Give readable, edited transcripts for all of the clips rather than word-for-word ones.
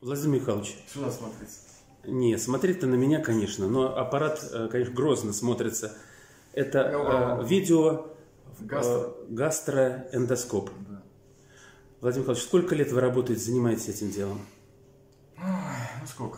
Владимир Михайлович, Что надо смотреть? не, смотреть-то на меня, конечно, но аппарат, конечно, грозно смотрится. Это видео гастроэндоскоп. Да. Владимир Михайлович, сколько лет вы работаете, занимаетесь этим делом? Ну сколько?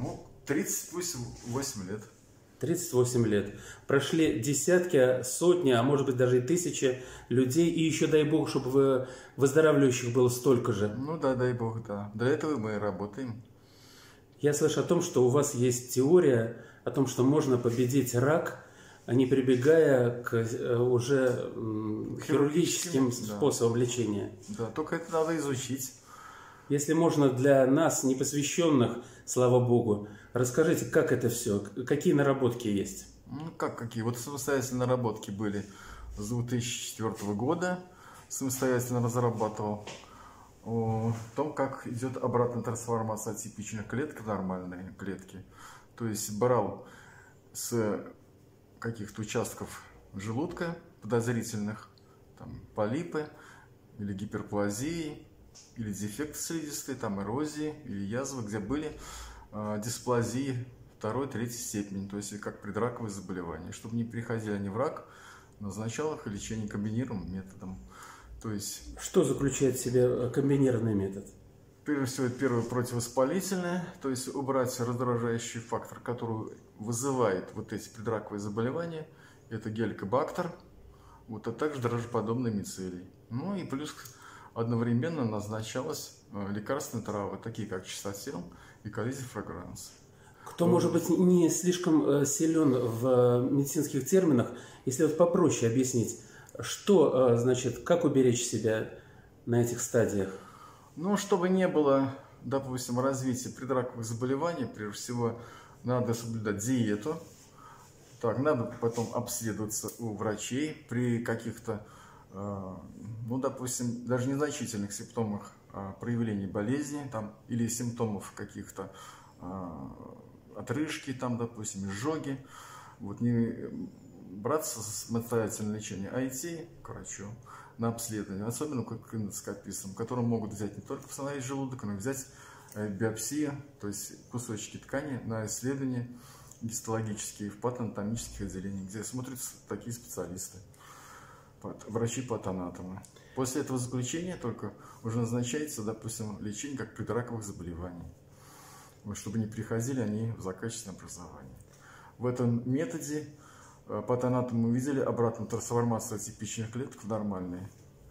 38 лет. 38 лет. Прошли десятки, сотни, а может быть даже и тысячи людей. И еще дай бог, чтобы выздоравливающих было столько же. Ну да, дай бог, да. Для этого мы и работаем. Я слышу о том, что у вас есть теория о том, что можно победить рак, а не прибегая к уже хирургическим способам лечения. Да, только это надо изучить. Если можно, для нас, непосвященных, слава богу, расскажите, как это все, какие наработки есть? Ну как какие? Вот самостоятельные наработки были с 2004 года. Самостоятельно разрабатывал о том, как идет обратная трансформация атипичных клеток в нормальные клетки. То есть брал с каких-то участков желудка подозрительных, там, полипы или гиперплазии, или дефекты слизистой, там эрозии или язвы, где были дисплазии второй-третьей степени, то есть как предраковые заболевания. Чтобы не переходили они в рак, назначал их лечение комбинированным методом. То есть, что заключает в себе комбинированный метод? Прежде всего, первое противовоспалительное, то есть убрать раздражающий фактор, который вызывает вот эти предраковые заболевания, это геликобактер, вот, а также дрожжеподобные мицелий. Ну и плюс одновременно назначалась лекарственные травы, такие как чистотел и кализифрагранс. Кто, может быть, не слишком силен в медицинских терминах, если вот попроще объяснить, что значит, как уберечь себя на этих стадиях? Ну, чтобы не было, допустим, развития предраковых заболеваний, прежде всего, надо соблюдать диету. Так, надо потом обследоваться у врачей при каких-то, ну, допустим, даже незначительных симптомах проявления болезни там, или симптомов каких-то отрыжки, там, допустим, изжоги. Вот не браться за самостоятельное лечение, а идти к врачу на обследование, особенно к эндоскопистам, которые могут взять не только посмотреть желудок, но и взять биопсию, то есть кусочки ткани на исследования гистологические в патоанатомических отделениях, где смотрят такие специалисты, врачи-патоанатомы. После этого заключения только уже назначается, допустим, лечение как предраковых заболеваний, чтобы не приходили они в злокачественное образование. В этом методе патоанатомы увидели обратную трансформацию атипичных клеток в нормальные.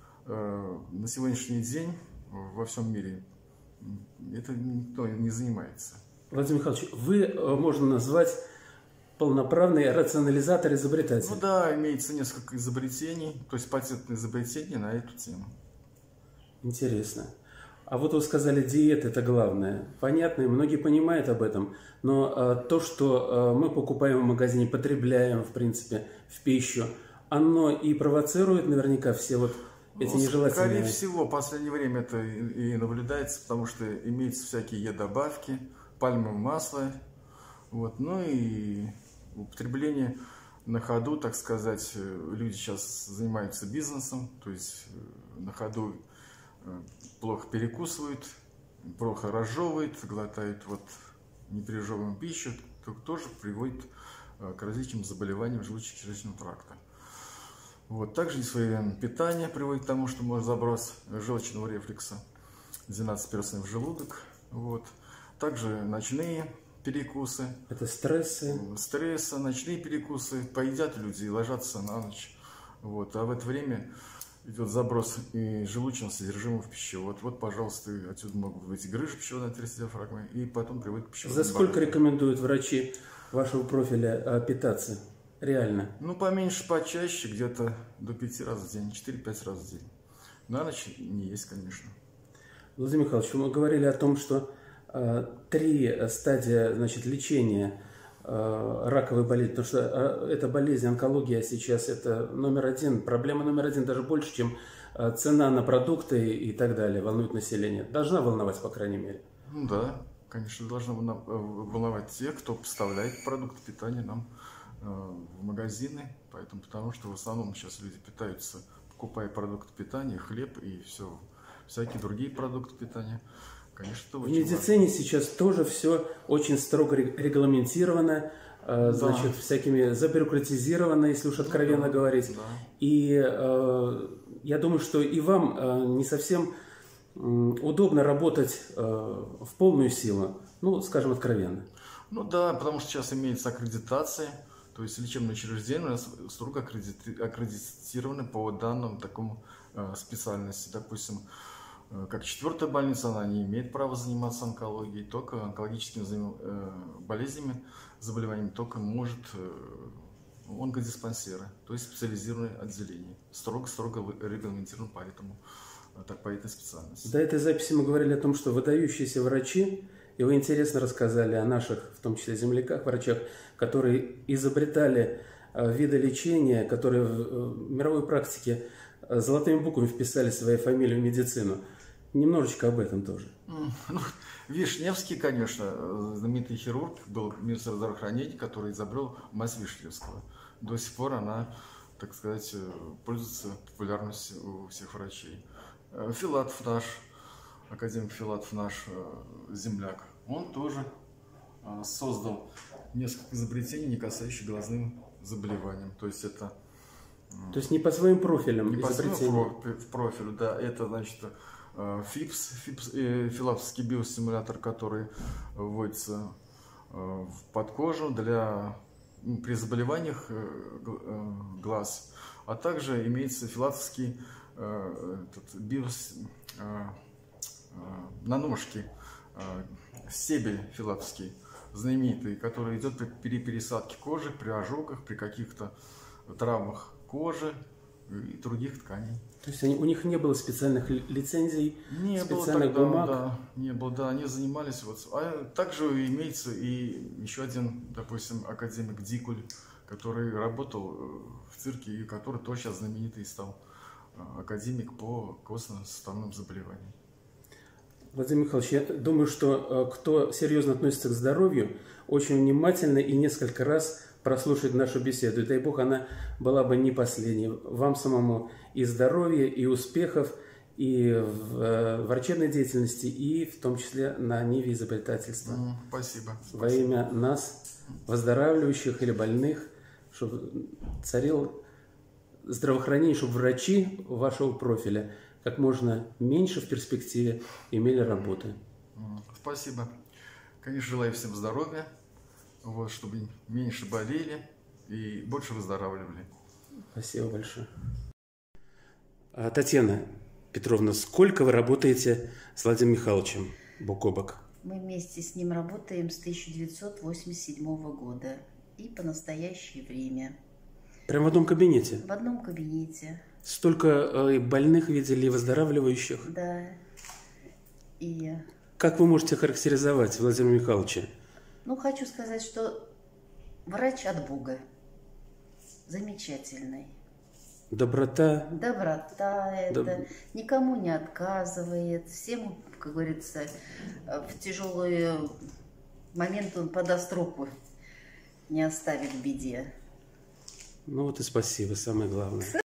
На сегодняшний день во всем мире это никто не занимается. Владимир Михайлович, вы можно назвать полноправный рационализатор-изобретатель. Ну да, имеется несколько изобретений, то есть патентные изобретения на эту тему. Интересно. А вот вы сказали, диета – это главное. Понятно, и многие понимают об этом. Но то, что мы покупаем в магазине, потребляем, в принципе, в пищу, оно и провоцирует наверняка все вот эти нежелательные... Скорее всего, в последнее время это и наблюдается, потому что имеются всякие Е-добавки, пальмовое масло, вот, ну и употребление на ходу, так сказать, люди сейчас занимаются бизнесом, то есть на ходу плохо перекусывают, плохо разжевывают, глотают вот непережеванную пищу, тоже приводит к различным заболеваниям желудочно-кишечного тракта. Вот. Также несвоевременное питание приводит к тому, что может заброс желчного рефлюкса, 12-перстный в желудок. Вот. Также ночные перекусы. Это стрессы. Стрессы, ночные перекусы. Поедят люди и ложатся на ночь. Вот. А в это время идет заброс и желудочного содержимого в пищевод. Вот, пожалуйста, отсюда могут выйти грыжи пищеводной отверстия диафрагмы, и потом приводит к пищеводной За сколько болезни. рекомендуют врачи вашего профиля питаться? Реально? Ну, поменьше, почаще, где-то до 5 раз в день, 4-5 раз в день. На ночь не есть, конечно. Владимир Михайлович, мы говорили о том, что 3 стадии, значит, лечения раковой болезни, потому что эта болезнь, онкология сейчас это номер один, проблема номер один, даже больше, чем цена на продукты и так далее, волнует население. Должна волновать, по крайней мере. Ну да, конечно, должна волновать тех, кто поставляет продукты питания нам в магазины, поэтому, потому что в основном сейчас люди питаются, покупая продукты питания, хлеб и все, всякие другие продукты питания. Конечно, это В очень медицине сейчас тоже все очень строго регламентировано, значит, всякими забюрократизировано, если уж откровенно говорить. Да. И я думаю, что и вам не совсем удобно работать в полную силу, ну, скажем, откровенно. Ну да, потому что сейчас имеется аккредитация, то есть лечебные учреждения у нас строго аккредитированы по данным такому специальности. Допустим, как 4-я больница, она не имеет права заниматься онкологией, только онкологическими болезнями, заболеваниями только может онкодиспансеры, то есть специализированные отделения. Строго-строго регламентированы по этой специальности. До этой записи мы говорили о том, что выдающиеся врачи, и вы интересно рассказали о наших, в том числе земляках, врачах, которые изобретали виды лечения, которые в мировой практике золотыми буквами вписали свои фамилии в медицину. Немножечко об этом тоже. Ну, Вишневский, конечно, знаменитый хирург, был министр здравоохранения, который изобрел мазь Вишневского. До сих пор она, так сказать, пользуется популярностью у всех врачей. Филатов наш, академик Филатов наш земляк, он тоже создал несколько изобретений, не касающихся глазным заболеваниям. То есть это... То есть не по своим профилям не по изобретения. в профилю, да. Это, значит, ФИПС, филатовский биостимулятор, который вводится под кожу при заболеваниях глаз. А также имеется филатовский на ножке стебель филатовский, знаменитый, который идет при пересадке кожи, при ожогах, при каких-то травмах кожи и других тканей. То есть у них не было специальных лицензий, не специальных было тогда, бумаг? Да, не было, да, они занимались. А также имеется и еще один, допустим, академик Дикуль, который работал в цирке и который тоже сейчас знаменитый стал академик по костно-суставным заболеваниям. Владимир Михайлович, я думаю, что кто серьезно относится к здоровью, очень внимательно и несколько раз прослушает нашу беседу. И дай Бог, она была бы не последней. Вам самому и здоровья, и успехов, и в врачебной деятельности, и в том числе на ниве изобретательства. Спасибо. Во имя нас, выздоравливающих или больных, чтобы царил здравоохранение, чтобы врачи вашего профиля как можно меньше в перспективе имели работы. Спасибо. Конечно, желаю всем здоровья, чтобы меньше болели и больше выздоравливали. Спасибо большое. Татьяна Петровна, сколько вы работаете с Владимиром Михайловичем бок о бок? Мы вместе с ним работаем с 1987 года и по настоящее время. Прямо в одном кабинете? В одном кабинете. Столько больных видели и выздоравливающих? Да. И... Как вы можете характеризовать Владимира Михайловича? Ну, хочу сказать, что врач от Бога. Замечательный. Доброта? Доброта, никому не отказывает. Всем, как говорится, в тяжелые моменты он подаст руку, не оставит в беде. Ну вот и спасибо, самое главное.